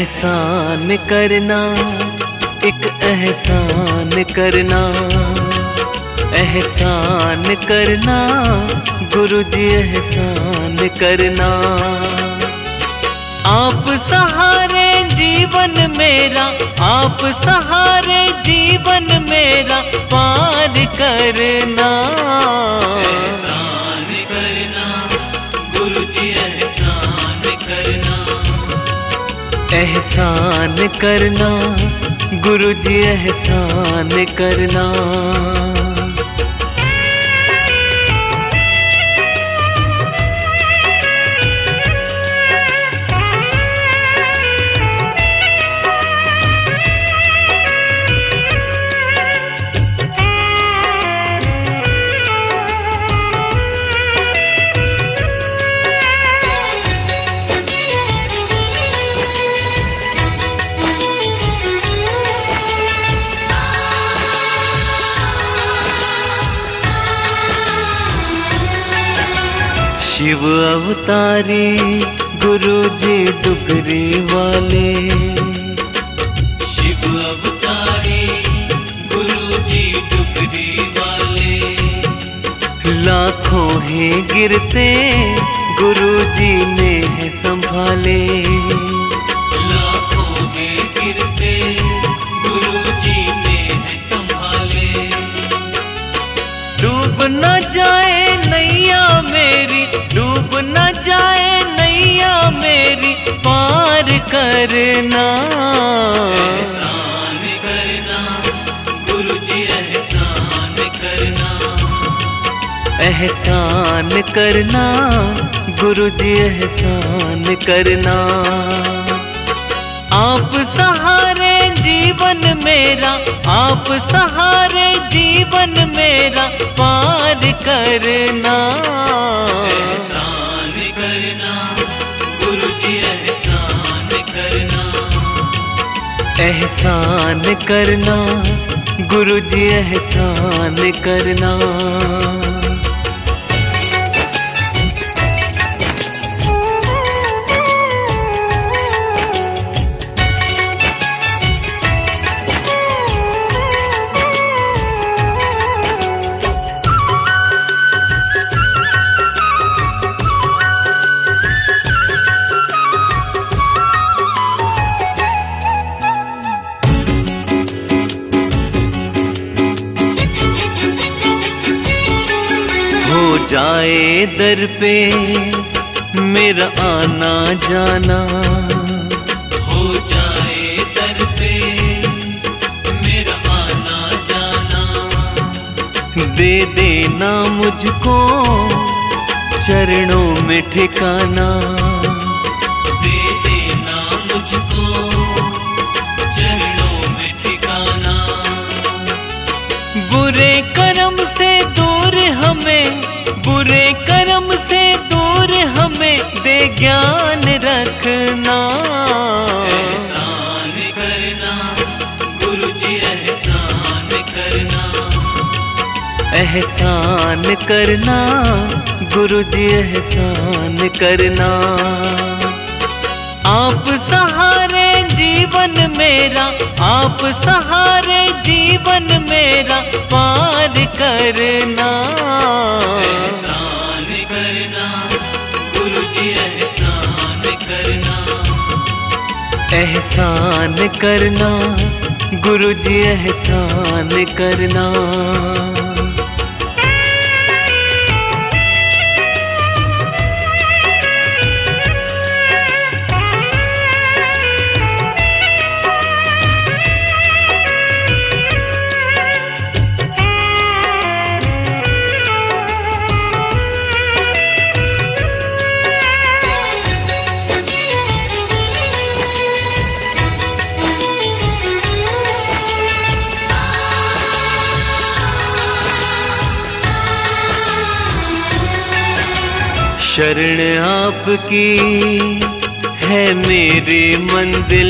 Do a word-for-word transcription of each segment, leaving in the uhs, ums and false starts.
एहसान करना, एक एहसान करना, एहसान करना गुरु जी एहसान करना। आप सहारे जीवन मेरा, आप सहारे जीवन मेरा पार करना। एहसान करना गुरु जी एहसान करना। एहसान करना गुरु जी एहसान करना। शिव अवतारी गुरु जी डुगरी वाले। शिव अवतारी गुरु जी डुगरी वाले। लाखों ही गिरते गुरु जी ने है संभाले। लाखों ही गिरते गुरु जी ने है संभाले। डूब न जाए नैया मेरी, डूब न जाए नैया मेरी पार करना। एहसान करना गुरु जी एहसान करना। एहसान करना गुरु जी एहसान करना। आप सहारे जीवन मेरा, आप सहारे जीवन मेरा पार करना। एहसान करना गुरु जी एहसान करना। एहसान करना गुरु जी एहसान करना। हो जाए दर पे मेरा आना जाना। हो जाए दर पे मेरा आना जाना। दे देना मुझको चरणों में ठिकाना। दे देना मुझको चरणों में ठिकाना। बुरे कर्म से दूर हमें, बुरे कर्म से दूर हमें दे ज्ञान रखना। एहसान करना गुरु जी एहसान करना। एहसान करना गुरु जी एहसान करना। आप सहारे जीवन मेरा, आप सहारे जीवन मेरा पार करना। एहसान करना गुरु जी एहसान करना। एहसान करना गुरु जी एहसान करना। शरण आपकी है मेरी मंजिल।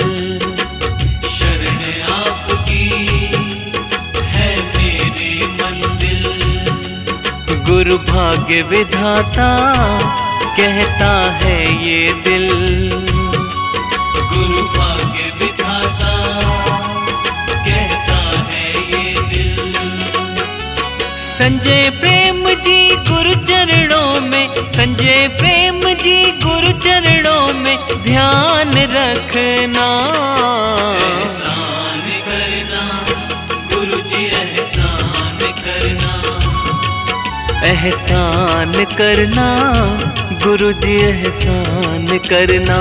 शरण आपकी है मेरी मंजिल। गुरु भाग्य विधाता कहता है ये दिल। गुरु भाग्य विधाता कहता है ये दिल। संजय प्रेम जी गुरु चरणों में, संजय प्रेम जी गुरु चरणों में ध्यान रखना। एहसान करना गुरु जी एहसान करना। एहसान करना गुरु जी एहसान करना।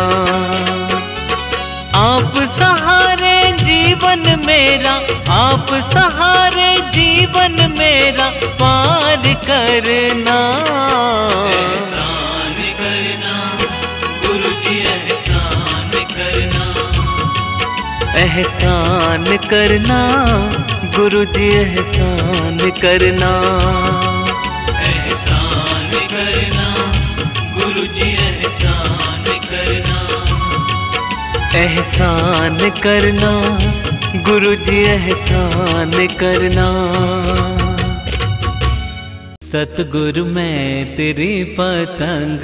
आप सहारे जीवन मेरा, आप सहारे जीवन मेरा पार करना। एहसान करना गुरु जी एहसान करना। एहसान करना गुरु जी एहसान करना। एहसान करना गुरु जी एहसान करना। एहसान करना गुरु जी एहसान करना। सतगुरु मैं तेरी पतंग,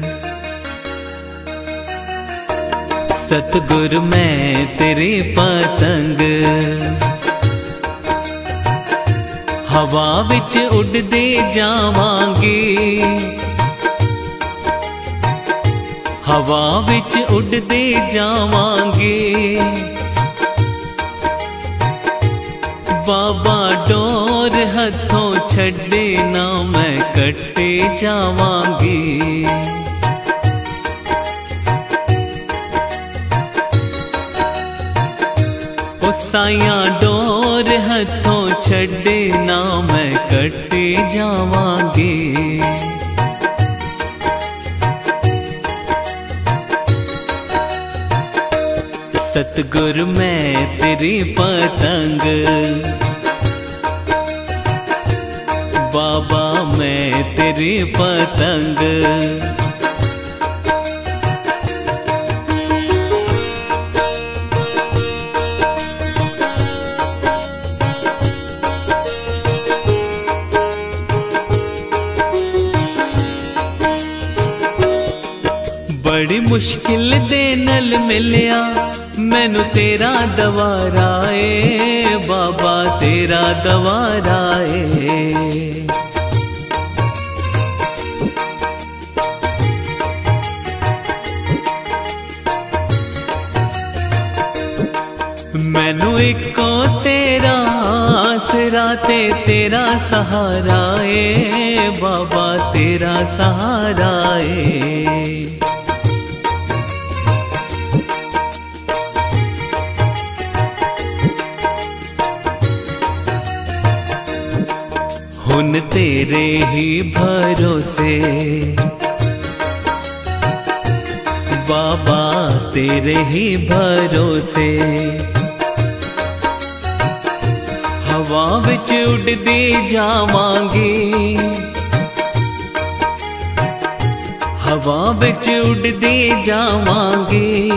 सतगुरु मैं तेरी पतंग। हवा विच उड़दे जावांगी, हवा विच उड़दे जावांगे। बाबा डोर हथों छड्डे ना मैं कट्टे जावांगी। ओ साइयां डोर हथों छड्डे ना मैं कट्टे जावांगे। सतगुरु मैं तेरी पतंग, बाबा मैं तेरी पतंग। बड़ी मुश्किल दे नल मिलिया मैनू तेरा दवारा ए बाबा, तेरा दवारा ए। मैनू इको तेरा आसरा ते तेरा सहारा ए बाबा, तेरा सहारा ए। हुन तेरे ही भरोसे बाबा, तेरे ही भरोसे। हवा विच उड़दी जावांगी, हवा विच उड़दी जावांगी।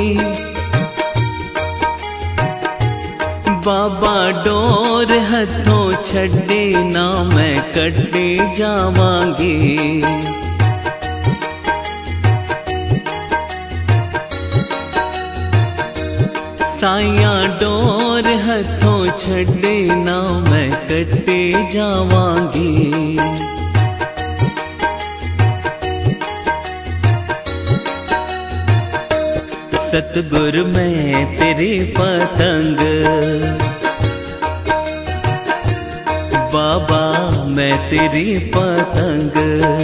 बाबा डोर हथों छड्डे ना मैं कट्टे जावांगी। साइयां डोर हथों छड्डे ना मैं कट्टे जावांगी। सतगुरु मैं तेरी पतंग, बाबा मैं तेरी पतंग।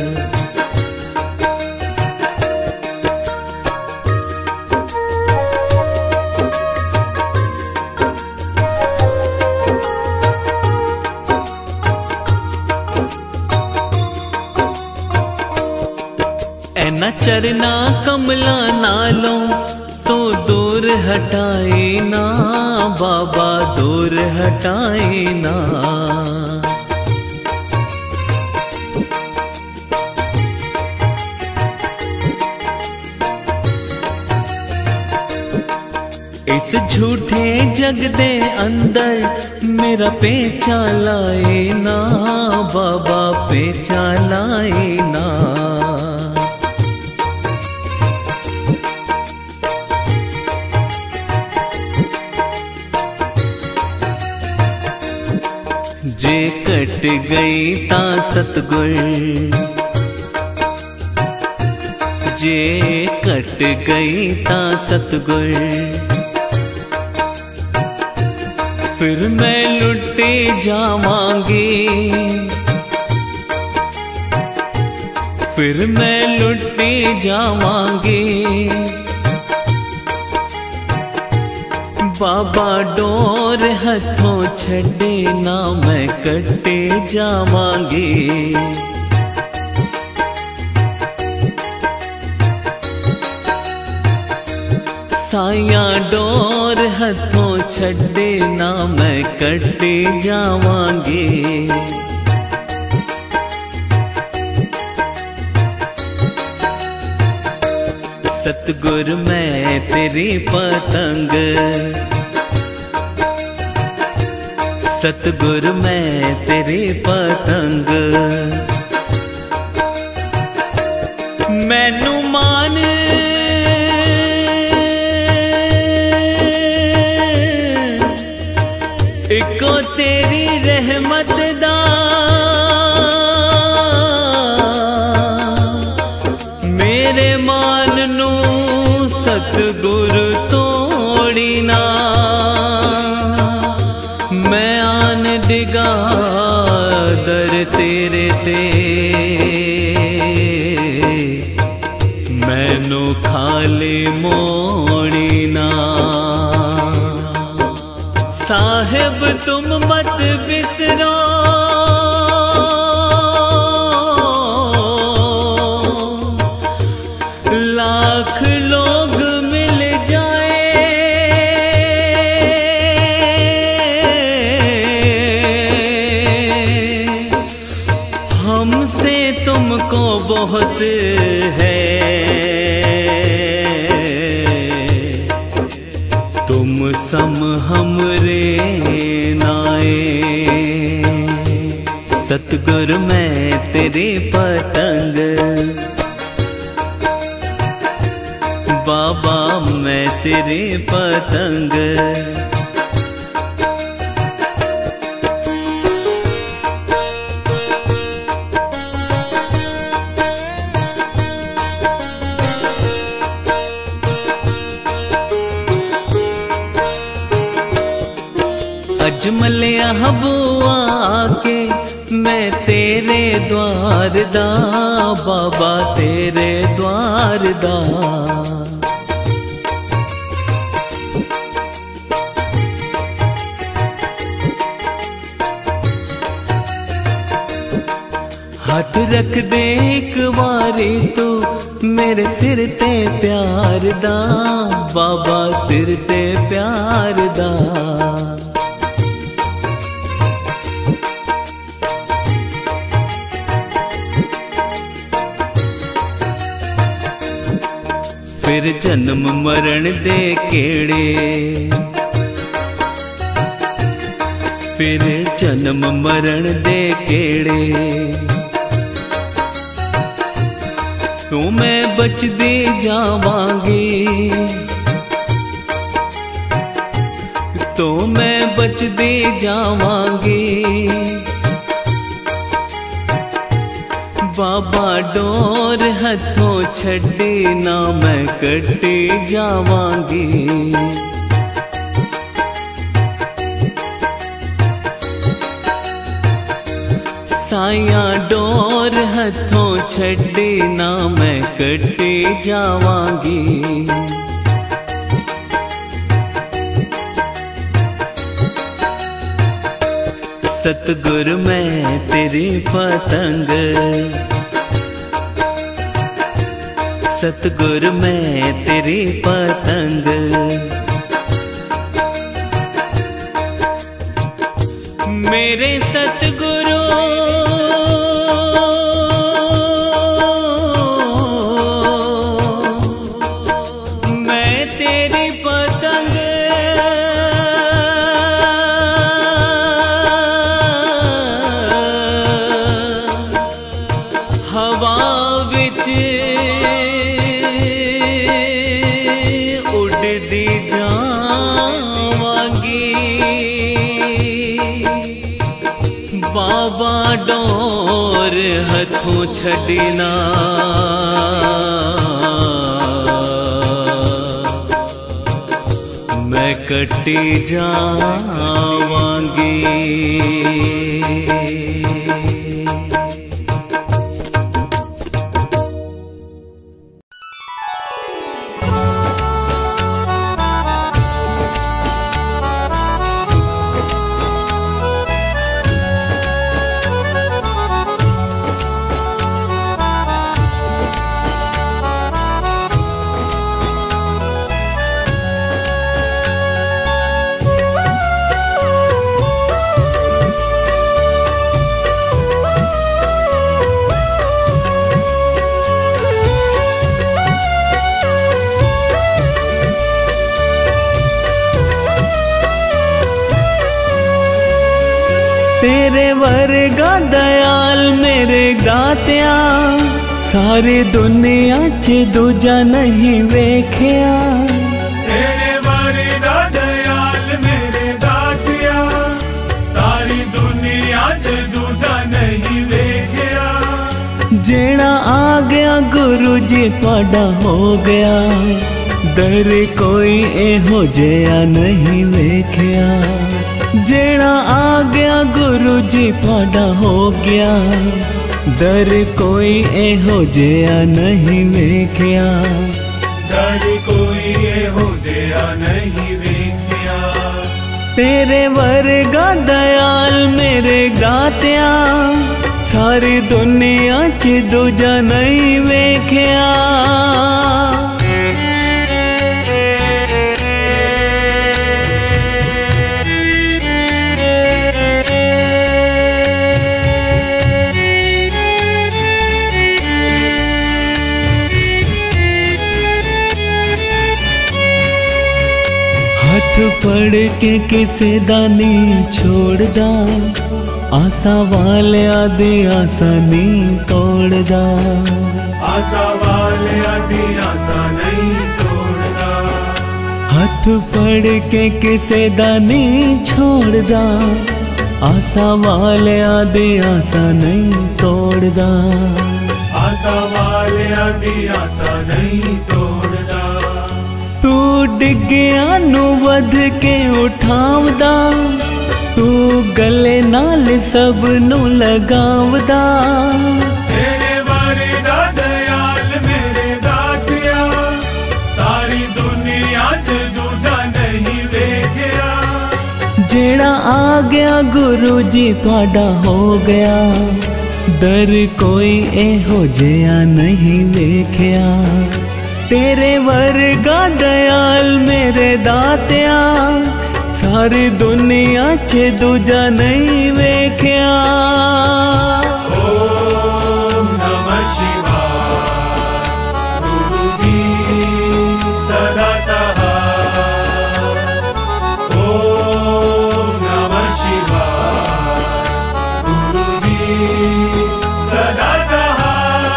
ऐना चरना कमला नालों तो दूर हटाए ना बाबा, दूर हटाए ना। इस झूठे जग दे अंदर मेरा पेचा लाए ना बाबा, पेचा लाए ना। जे कट गई ता सतगुर, जे कट गई ता सतगुर, फिर मैं लुटे जावांगी, फिर मैं लुटे जावांगी। बाबा डोर हथों छड़े ना मैं कटे जावांगी। साया डोर हथों छड़े ना मैं कटे जावांगी। सतगुर मैं तेरी पतंग, सतगुर मैं तेरी पतंग, मैनू मान इको तेरी रहमत दा, मेरे मान नू सतगुर तोड़ी ना। मैं आन दिगा दर तेरे ते, मैनू खाली मोड़ी ना। साहिब तुम मत बिसरो, लाख लोग मिल जाए, हमसे तुमको बहुत है। तुम सम हमरे नाए, सतगुर मैं तेरी पतंग, बाबा मैं तेरी पतंग। अजमलिया बुआ के मैं तेरे द्वार दा, बाबा तेरे द्वार दा। हाथ रख दे एक बारी तू मेरे सिर ते प्यार दा, बाबा सिर ते प्यार दा। फिर जन्म मरण दे केड़े, फिर जन्म मरण दे केड़े, तू मैं बचदी जावांगी, तो मैं बचदी जावांगी। बाबा डोर हथों छड़ी ना मैं कटी जावांगी। साया डोर हथों छड़ी ना मैं कटी जावांगी। सतगुर मैं तेरी पतंग, सतगुर मैं तेरी पतंग। मेरे सतगुरु मैं तेरी पतंग, हवा विच उड़दी जावांगी। डोर हथों छड़ना, मैं कटी जावांगी। तेरे वर्गा दयाल मेरे दातिया, सारी दुनिया च दूजा नहीं वेख्या। तेरे वर्गा दयाल मेरे दातिया, सारी दुनिया च दूजा नहीं वेख्या। जेड़ा आ गया गुरु जी तुहाडा हो गया, दर कोई एहो जिहा नहीं वेख्या। जेड़ा आ गया गुरु जी तुहाडा हो गया, दर कोई एहो जिहा नहीं वेख्या। दर कोई एहो जिहा नहीं वेख्या। तेरे वर्गा दयाल मेरे दातिया, सारी दुनिया च दूजा नहीं वेख्या। हाथ पड़ के किसे दा नहीं छोड़दा, आसा वाले आदि आसा नहीं तोड़दा। आसा वाले आदि आसा नहीं तोड़दा। हाथ पड़ के किसे दा नहीं छोड़दा, आसा वाले आदि आसा नहीं तोड़दा। आसा वाले आदि आसा नहीं तोड़दा। तू डिग्गिया नू वध के उठावदा, तू गले नाल सब नू लगावदा। तेरे वर्गा दयाल मेरे दातिया, सारी दुनिया च दूजा नहीं वेख्या। जेड़ा आ गया गुरु जी तुहाडा हो गया, दर कोई एहो जिहा नहीं वेख्या। तेरे वर्गा दयाल मेरे दातिया, सारी दुनिया च दूजा नहीं वेख्या। ओम नमः शिवाय, गुरु जी सदा सहाय। ओम नमः शिवाय, गुरु जी सदा सहाय।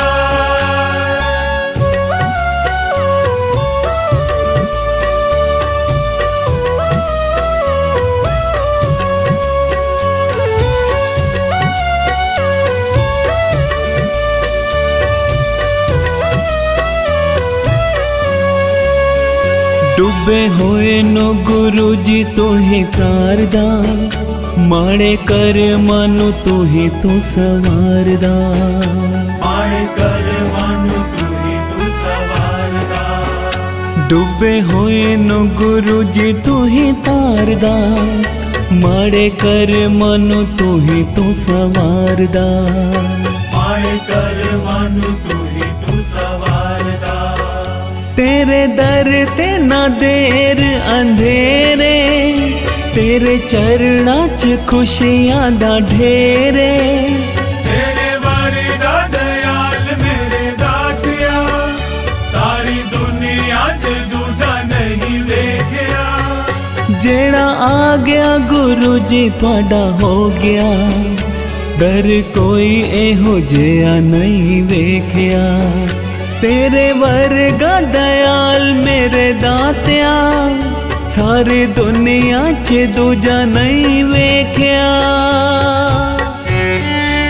डूबे होए नो गुरु जी तू ही तारदा, माड़े कर मानु तू ही तू सवारदा। माड़े कर मानु तू ही तू सवारदा। डूबे होए नो गुरु जी तू ही तारदा, माड़े कर मानु तू ही तू सवारदा। माड़े कर मानु तू ही तू सवारदा। तेरे दर ते ना देर अंधेरे, तेरे चरणा च खुशियां दा ढेरे। तेरे वर्गा दयाल मेरे दातिया, सारी दुनिया च दूजा नहीं वेख्या। जेड़ा आ गया गुरु जी तुहाडा हो गया, दर कोई एहो जिहा नहीं वेख्या। तेरे वर्गा दयाल मेरे दातिया, सारी दुनिया च दूजा नहीं वेख्या।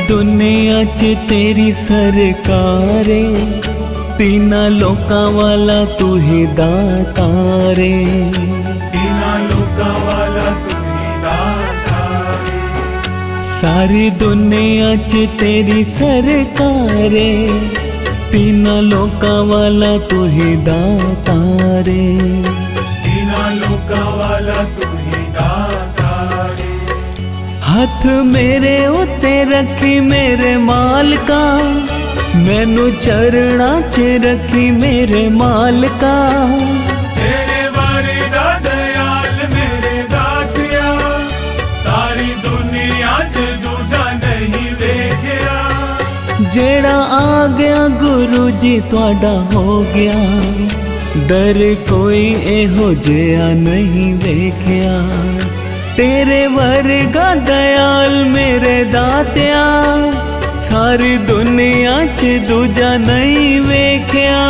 दुनिया च तेरी सरकारे, तीना लोकां वाला तू ही दाता रे। तीना लोकां वाला तू ही दाता रे। सारी दुनिया च तेरी सरकारे, तीना लोकां वाला तू ही दाता रे। तीना लोकां वाला तू ही दाता रे। हथ मेरे उत्ते रखी मेरे मालका, मैनू चरणा च रखी मेरे मालका। तेरे बारे दा दयाल मेरे दातिया, सारी दुनिया च दूजा नहीं वेखिया। जेड़ा आ गया गुरु जी तुहाडा हो गया, डर कोई एहो जिहा नहीं वेखिया। तेरे वर्गा दयाल मेरे दातिया, सारी दुनिया च दूजा नहीं वेखिया।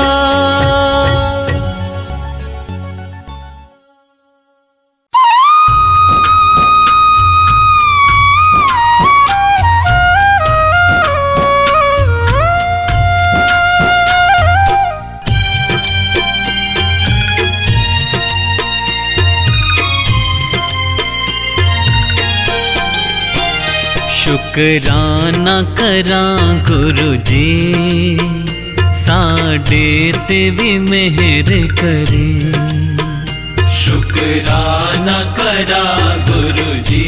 शुकराना करां गुरु जी, साडे ते भी मेहर करे। शुकराना करां गुरु जी,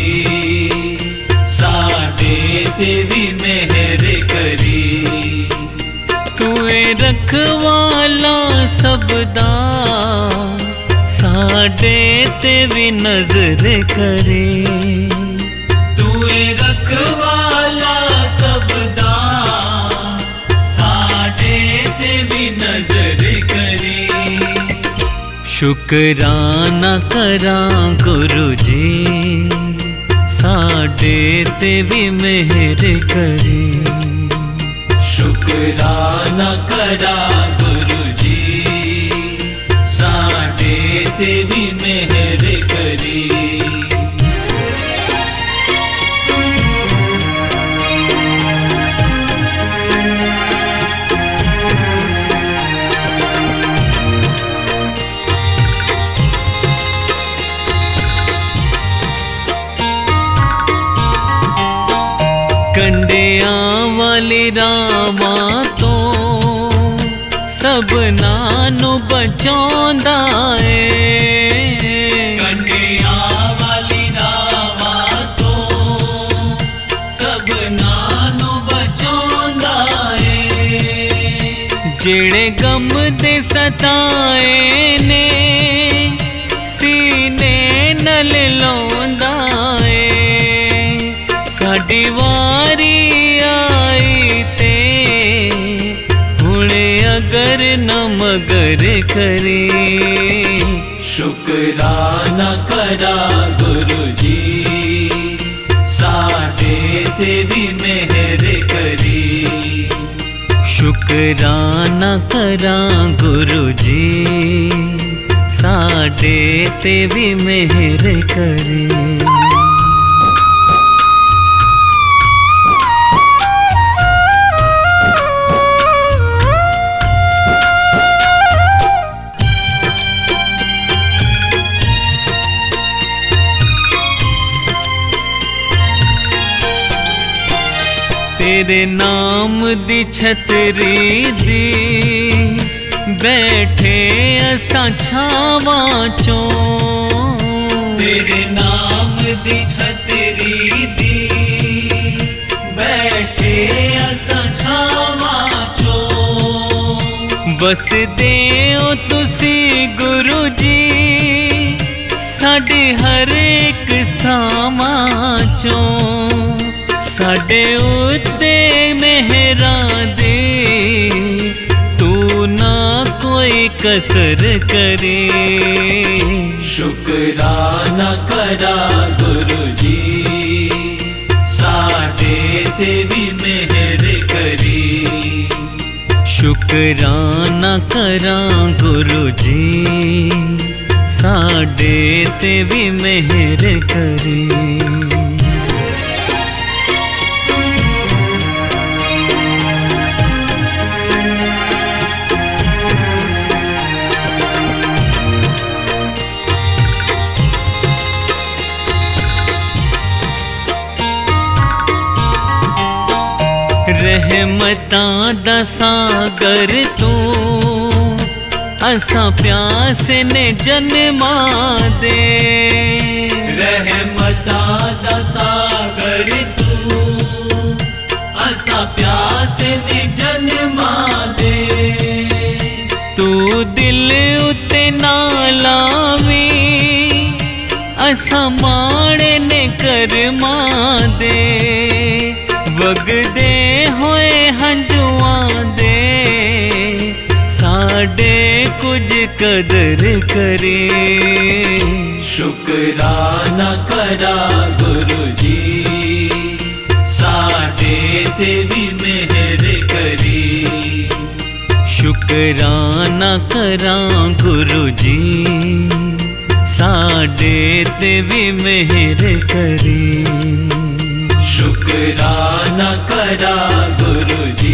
साडे ते भी मेहर करी। तूए रखवाला सबदा, साडे ते भी नजर करे। तूए रखवाला सबदा, साडे ते भी नजर करी। शुकराना करां गुरु जी, साडे ते भी मेहर करे। शुकराना करां गुरु जी, साडे ते भी मेहर करी। कंडिया वाली रावा तो सबना नू बचांदा है। कंडिया वाली रावा तो सबना नू बचांदा है। जेड़े गम दे सताए ने, सीने नल लौंदा है। साडी वारी आई ते, हुणे अगर न मगर करे। शुकराना करां गुरु जी, साडे ते भी मेहर करी। शुकराना करां गुरु जी, साडे ते भी मेहर करे। तेरे नाम दी छतरी दी, बैठे असां छावां चों। तेरे नाम दी छतरी दी, बैठे असां छावां चों। बसदे ओ तुसी गुरु जी, साडे हर एक सावां चों। साडे उत्ते मेहरां दे, तू ना कोई कसर करे। शुकराना करां गुरु जी, साडे ते भी मेहर करी। शुकराना करां गुरु जी, साडे ते भी मेहर करे। रहमतां दा सागर तू असा प्यास ने जन्मा दे। रहमतां दा सागर तू असा प्यास ने जन्मा दे। तू दिल उते ना लावी असा माड़े ने कर्मा दे। वगदे होए हंजुआं दे साडे कुछ कदर करे। शुकराना करा गुरु जी साडे ते भी मेहर करी। शुकराना करा गुरु जी साडे ते भी मेहर करी। शुकराना करा गुरु जी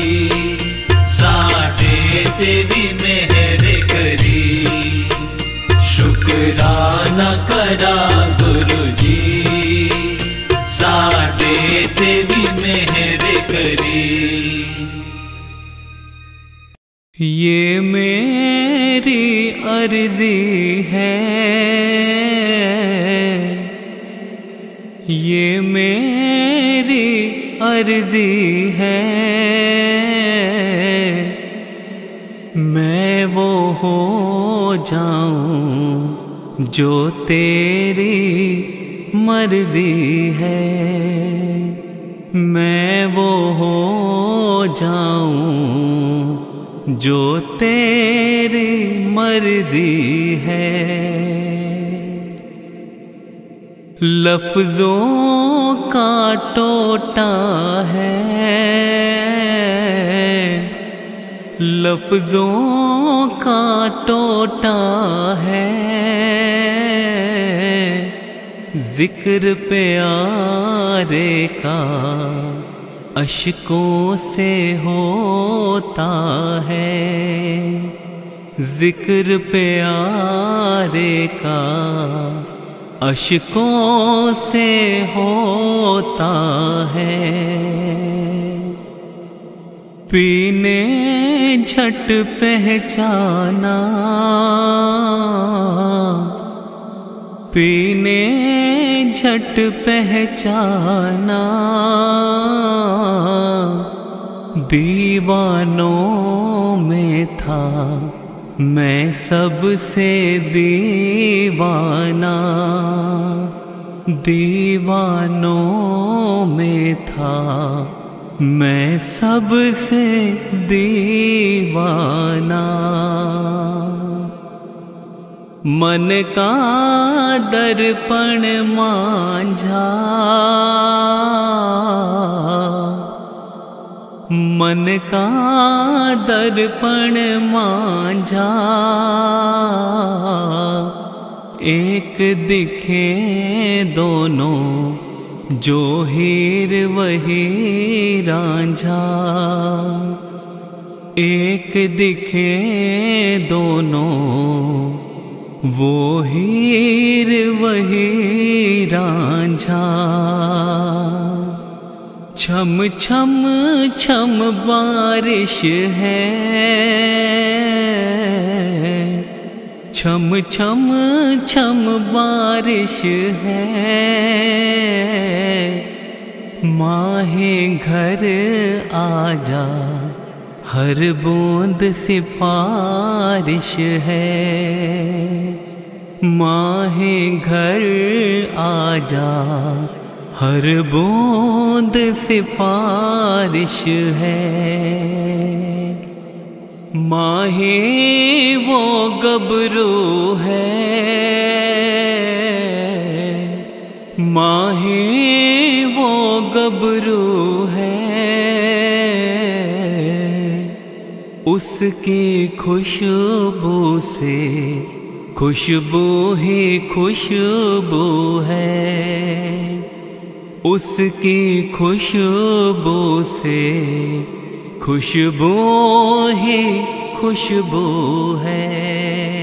साडे ते भी मेहर करी। शुकराना करा गुरु जी साडे ते भी मेहर करी। ये मेरी अर्जी है, ये मेरी अर्जी है। मैं वो हो जाऊं जो तेरी मर्जी है। मैं वो हो जाऊं जो तेरी मर्जी है। लफ्जों का टोटा है, लफ्जों का टोटा है। जिक्र प्यारे का अश्कों से होता है। जिक्र प्यारे का अश्कों से होता है। पीने झट पहचाना, पीने झट पहचाना। दीवानों में था मैं सबसे दीवाना। दीवानों में था मैं सबसे दीवाना। मन का दर्पण मांझा, मन का दर्पण मांझा। एक दिखे दोनों जो हीर वही रांझा। एक दिखे दोनों वो हीर वही रांझा। छम छम छम बारिश है, छम छम छम बारिश है। माहे घर आजा हर बूंद सिफारिश है। माहे घर आजा हर बूंद सिफारिश है। माहे वो गबरू है, माहे वो गबरू है। उसकी खुशबू से खुशबू ही खुशबू है। उसकी खुशबू से खुशबू ही खुशबू है।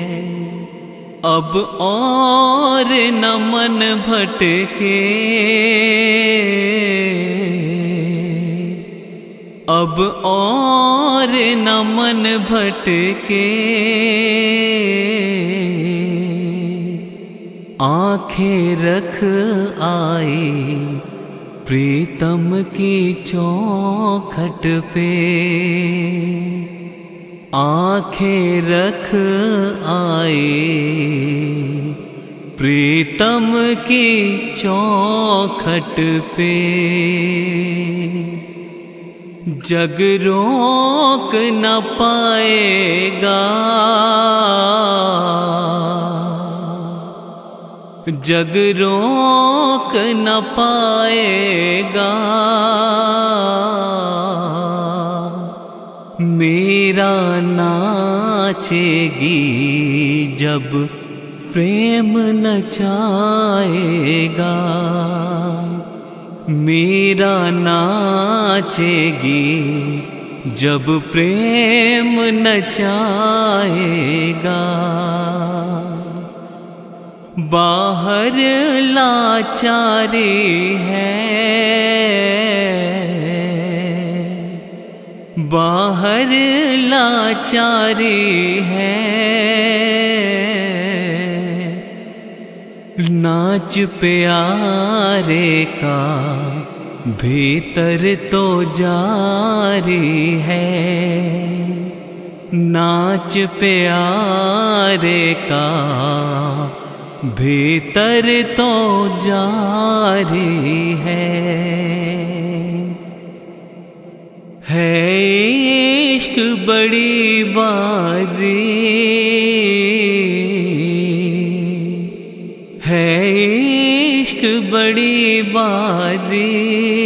अब और न मन भटके, अब और न मन भटके, आंखें रख आई प्रीतम की चौखट पे, आंखें रख आई प्रीतम की चौखट पे। जग रोक न पाएगा, जग रोक न पाएगा, मेरा नाचेगी जब प्रेम नचाएगा, मेरा नाचेगी जब प्रेम नचाएगा। बाहर लाचारी है, बाहर लाचारी है, नाच प्यारे का भीतर तो जारी है, नाच प्यारे का भीतर तो जारी है। है इश्क बड़ी बाजी, है इश्क बड़ी बाजी,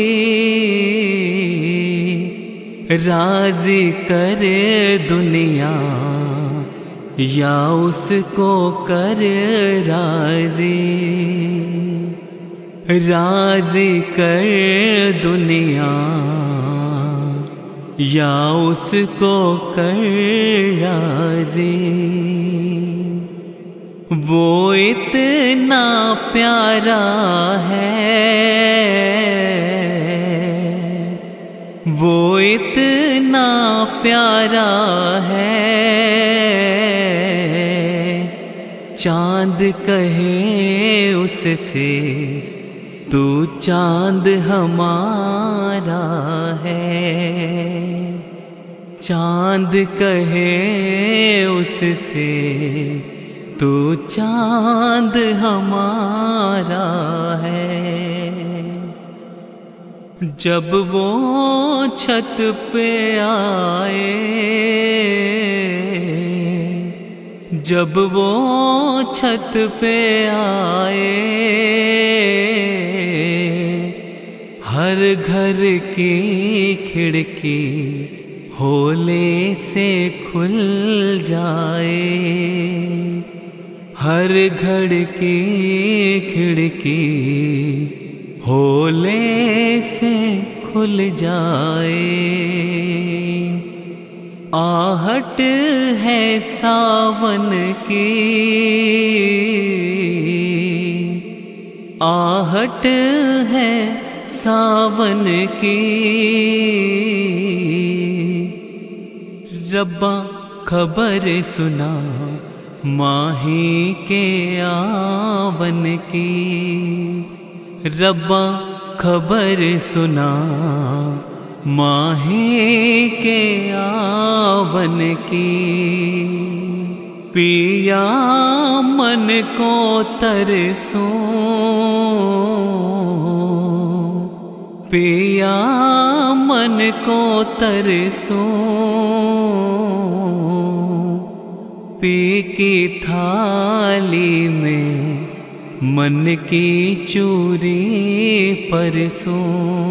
राजी करे दुनिया या उसको कर राजी, राजी कर दुनिया या उसको कर राजी। वो इतना प्यारा है, वो इतना प्यारा है, चांद कहे उससे तू चांद हमारा है, चांद कहे उससे तू चांद हमारा है। जब वो छत पे आए, जब वो छत पे आए, हर घर की खिड़की होले से खुल जाए, हर घर की खिड़की होले से खुल जाए। आहट है सावन की, आहट है सावन की, रब्बा खबर सुना माही के आवन की, रब्बा खबर सुना माही के आवन की। पिया मन को तरसो, पिया मन को तरसो, पी की थाली में मन की चूरी परसों,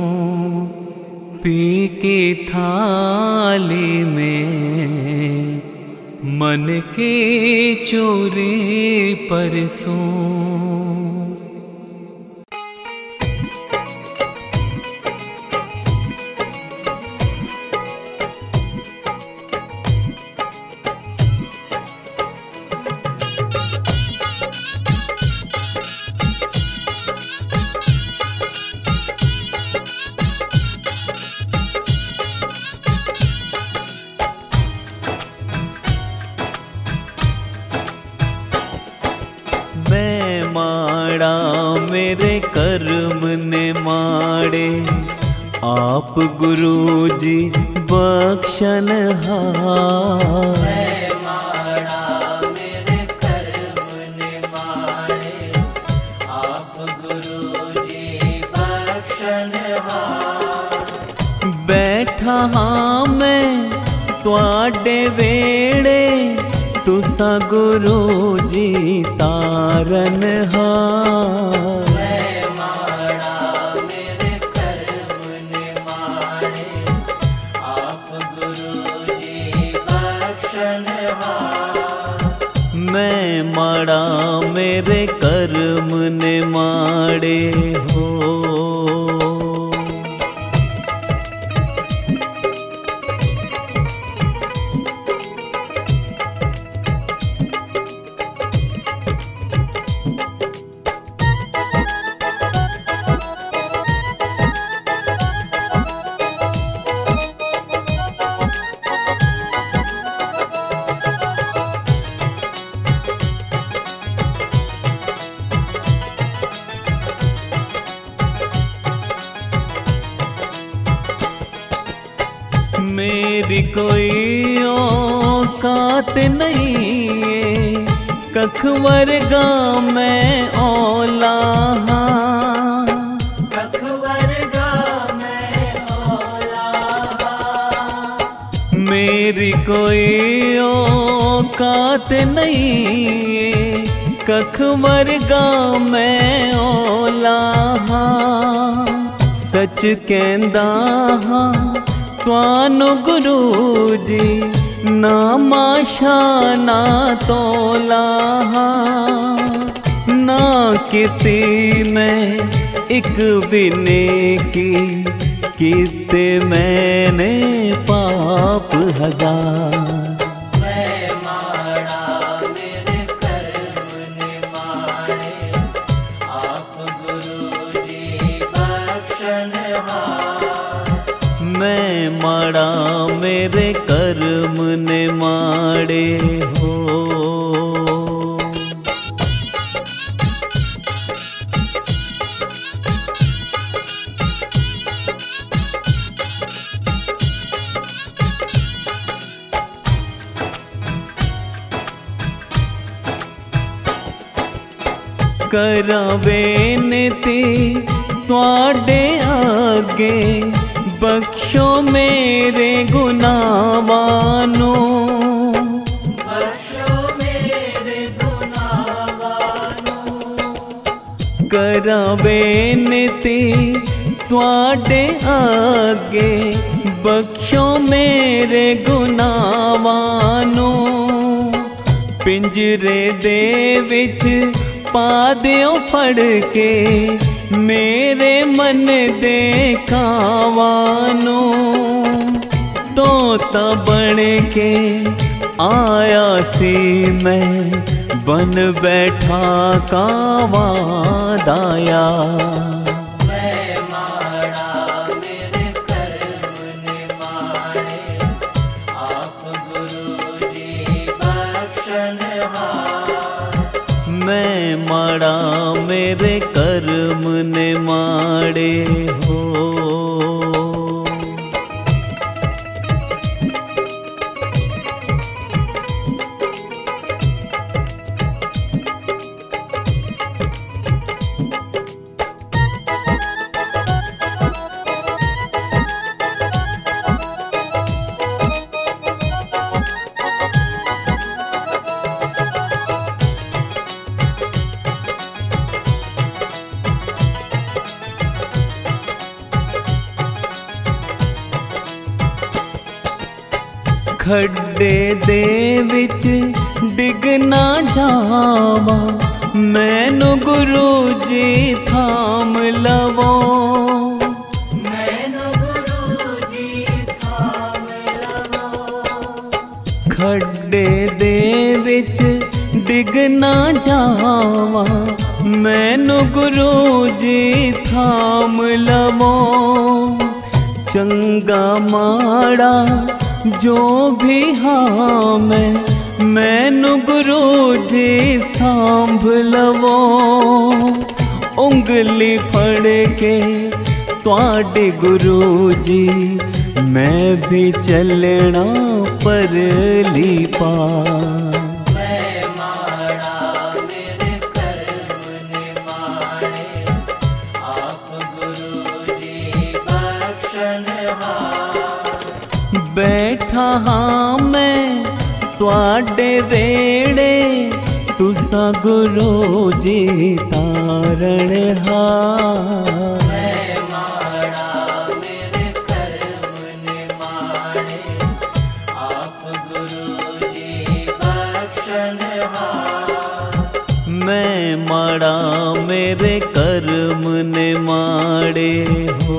पी की थाली में मन की चूरी परसों। माड़ा मेरे कर्म ने माड़े, आप गुरु जी बख्शनहार। मैं माड़ा मेरे कर्म ने माड़े, आप गुरु जी बख्शनहार। बैठा हाँ मैं तुआडे वेड़े, तुसा गुरु जी तारनहार। मैं माड़ा मेरे कर्म ने माड़े, आप गुरु जी बख्शनहार। मैं माड़ा मेरे कर्म ने माड़े हो। मेरी कोई औकात नहीं है, कख वर्गा मैं औला हाँ। कख वर्गा मैं औला हाँ। मेरी कोई औकात नहीं है, कख वर्गा मैं औला हाँ। सच कहंदा हाँ स्वानु गुरु जी, ना माशा ना तोला, ना किती मैं एक बिने की, किते मैंने पाप हजार। मैं माड़ा मेरे कर्म ने माड़े, आप गुरु जी बख्शनहार। मैं माड़ा मेरे कर्म ने माड़े हो। करा बेनती तुआडे आगे, बख्शो मेरे गुनाहवानो। बख्शो मेरे गुनाहवानो। करा बेनती तुआडे आगे, बख्शो मेरे गुनाहवानो। पिंजरे दे विच पा दियो फड़ के, मेरे मन दे कावानो। तोता बन के आया सी मैं, बन बैठा कावा दाया। मैं माड़ा मेरे कर्म ने माड़े, आप गुरु जी बख्शनहार। मैं माड़ा मेरे कर्म ने माड़े हो। खड्डे दे विच डिग ना जावा, मैनू गुरु जी थाम लवो। मैनू गुरु जी थाम लवो। खड्डे दे विच डिग ना जावा, मैनू गुरु जी थाम लवो। चंगा माड़ा जो भी हाँ मैं, मैनू गुरु जी सांभ लवो। उंगली फड़ के तुहाडे गुरु जी मैं भी चलना परली पार। मैं माड़ा मेरे कर्म निमाणे, आप गुरु जी बख्शनहार। बैठा हाँ मैं तुहाडे वेड़े, तुसा गुरु जी तारणहार। मैं माड़ा मेरे कर्म निमाणे, आप गुरु जी बख्शनहार। मैं माड़ा मेरे कर्म ने माड़े हो।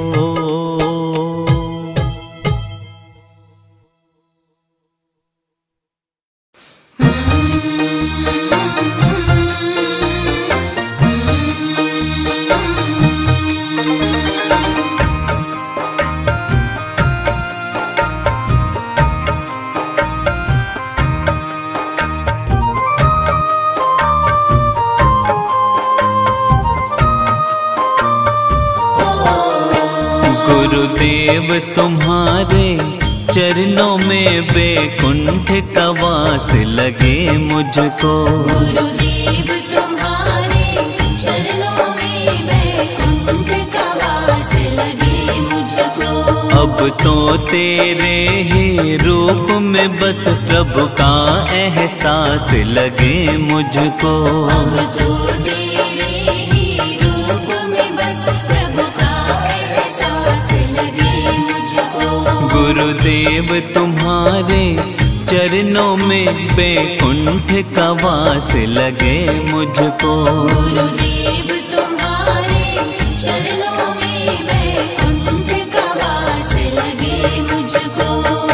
गुरुदेव तुम्हारे चरणों में बैकुंठ का वास लगे मुझको। गुरुदेव तुम्हारे चरणों में बैकुंठ का वास लगे मुझको। अब तो तेरे ही रूप में बस प्रभु का एहसास लगे मुझको। अब तो तेरे ही रूप में बस प्रभु का एहसास लगे मुझको। गुरुदेव तुम्हारे चरणों में बैकुंठ का वास लगे मुझको। गुरुदेव तुम्हारे चरणों में बैकुंठ का वास लगे मुझको।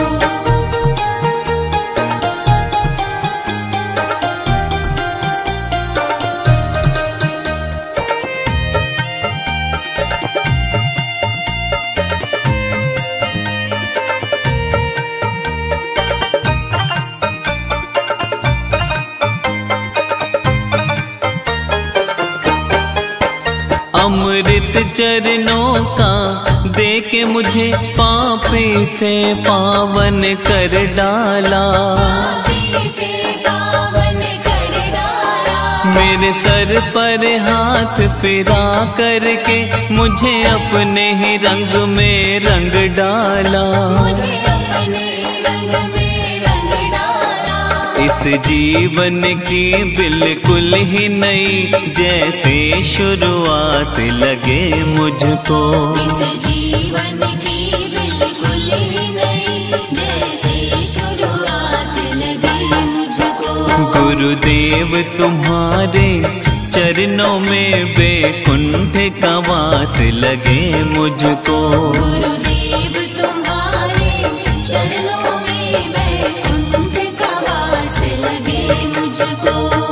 अमृत चरणों का दे के मुझे पापी से पावन कर डाला। पापी से पावन कर डाला। मेरे सर पर हाथ फिरा करके मुझे अपने ही रंग में रंग डाला। मुझे अपने रंग में रंग डाला। इस जीवन की बिल्कुल ही नई जैसे शुरुआत लगे मुझको। इस जीवन की बिल्कुल ही नई जैसे शुरुआत लगी मुझको। गुरुदेव तुम्हारे चरणों में बैकुंठ का वास लगे मुझको। गुरुदेव तुम्हारे चरणों में बैकुंठ का वास लगे मुझको।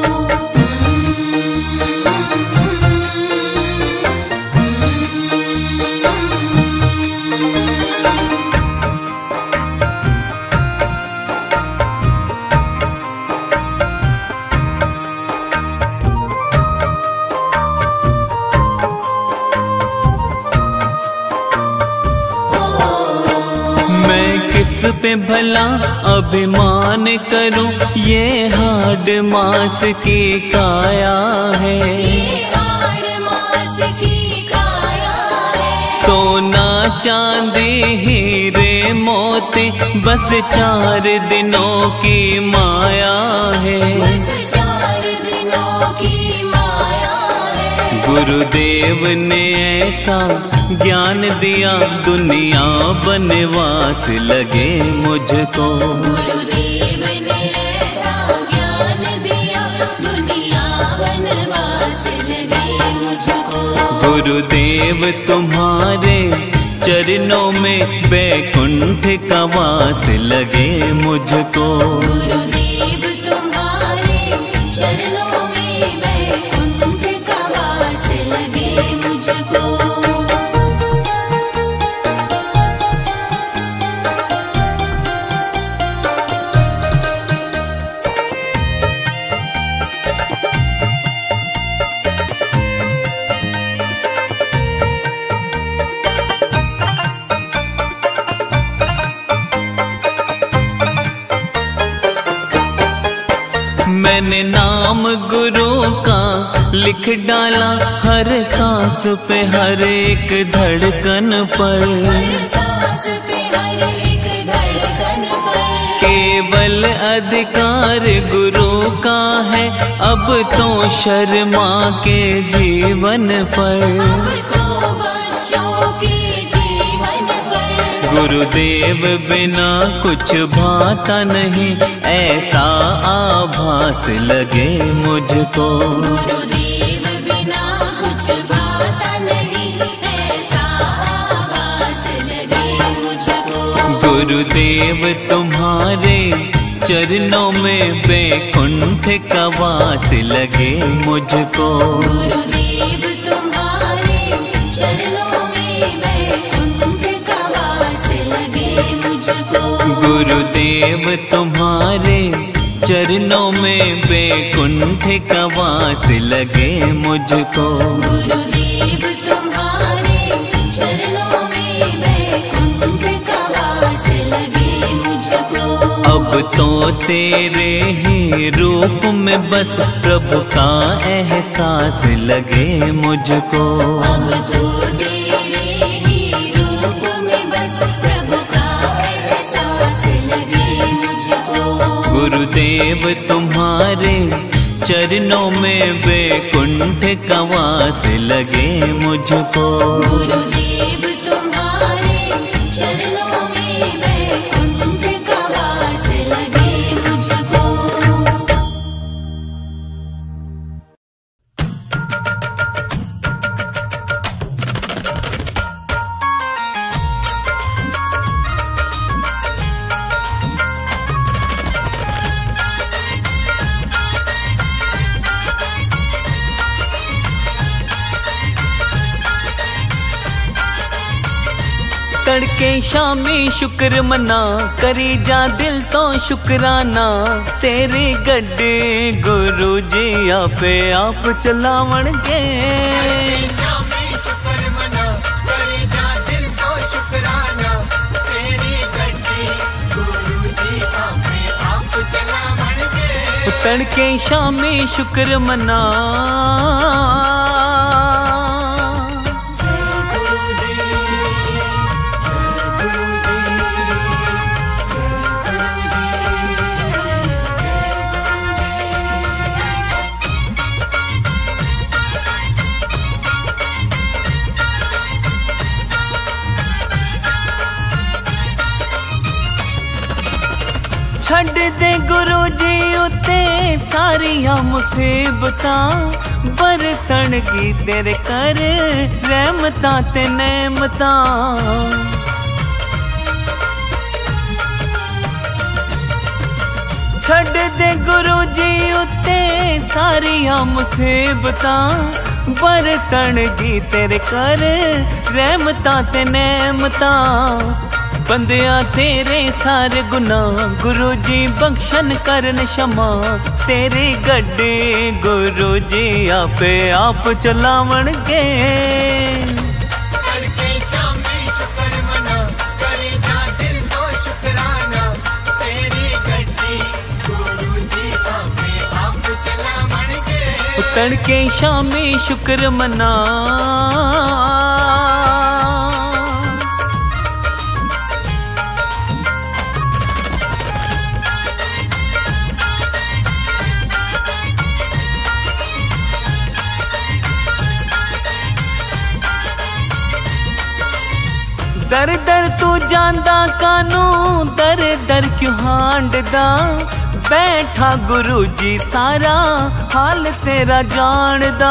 किस पे भला अभिमान करूं, ये हाड मास की काया है। ये हाड़ मास की काया है। सोना चांदी हीरे मोती बस चार दिनों की माया है। बस चार दिनों की माया है। गुरुदेव ने ऐसा ज्ञान दिया दुनिया बनवास लगे मुझको। गुरुदेव ने ऐसा ज्ञान दिया दुनिया बनवास लगे मुझको। गुरुदेव तुम्हारे चरणों में बैकुंठ का वास लगे मुझको। गुरुदेव तुम्हारे चरणों में बैकुंठ का वास लगे मुझको। नाम गुरु का लिख डाला हर सांस पे हर एक धड़कन पर। केवल अधिकार गुरु का है अब तो शर्मा के जीवन पर। गुरुदेव बिना कुछ भाता नहीं ऐसा आभास लगे मुझको। गुरुदेव बिना कुछ भाता नहीं ऐसा आभास लगे मुझको। गुरुदेव तुम्हारे चरणों में बैकुंठ का वास लगे मुझको। गुरुदेव तुम्हारे चरणों में बैकुंठ का वास लगे मुझको। गुरुदेव तुम्हारे चरणों में बैकुंठ का वास लगे मुझको। गुरुदेव तुम्हारे चरणों में बैकुंठ का वास लगे मुझको। अब तो तेरे ही रूप में बस प्रभु का एहसास लगे मुझको। अब तो तेरे ही रूप में बस प्रभु का एहसास लगे मुझको। गुरुदेव तुम्हारे चरणों में बैकुंठ का वास लगे मुझको। गुरुदेव तुम्हारे चरणों में बैकुंठ का वास लगे मुझको। तड़के शामी शुक्र मना करी जा दिल तो शुक्राना। तेरे गड्ढे गुरु जी आपे आप चलावण के। तड़के शामी शुक्र मना छड़ दे गुरु जी उते सारिया मुसीबतां बरसण गी तेरे कर रहमतां ते नेमतां। छड़ दे गुरु जी उते सारिया मुसीबतां बरसण गी तेरे कर रहमतां ते नेमतां। बंदिया तेरे सारे गुनाह गुरु जी बख्शन करन क्षमा। तेरे गड्ढे गुरु जी आपे आप चलावण के। तड़के शामी शुक्र मना दर दर तू जांदा कानू दर दर क्यों हांडदा। बैठा गुरु जी सारा हाल तेरा जानदा।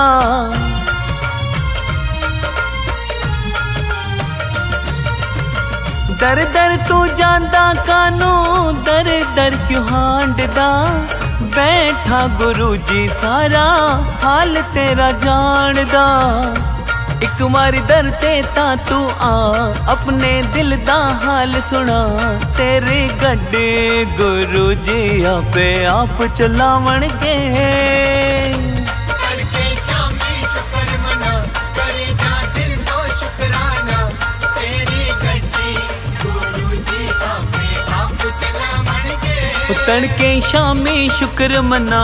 दर दर तू जांदा कानू दर दर क्यों हांडदा। बैठा गुरु जी सारा हाल तेरा जानदा। एक मारी दर ते ता तू आ अपने दिल दा हाल सुना। तेरे गड्ढे गुरु जी आपे आप चलावण के। तड़के शामी शुक्र मना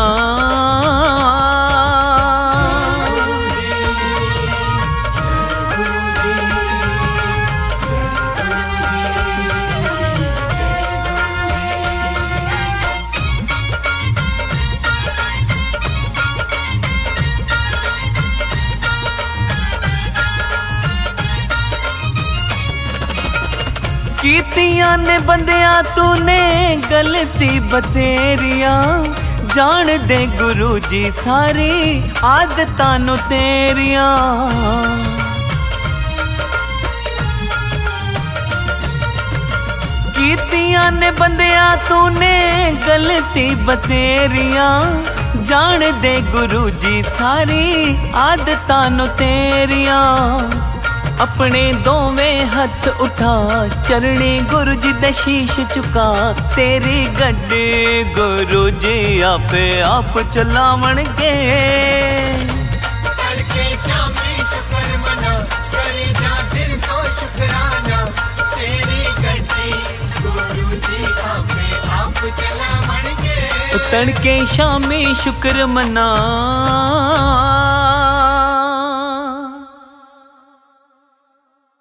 कीतियां ने बंदिया तूने गलती बतेरिया जान दे गुरु जी सारी आदतां नु तेरिया कीतियां ने बंदिया तूने गलती बतेरिया जान दे गुरु जी सारी आदतां नु तेरिया अपने दोवें हथ उठा चरणी गुरु जी दे शीश चुका तेरी गड्डी गुरु जी आपे आप चलावन के तड़के शामी शुक्र मना करे जा दिल को शुक्राना तेरी गड्डी गुरु जी आपे आप चलावन के तड़के शामी शुक्र मना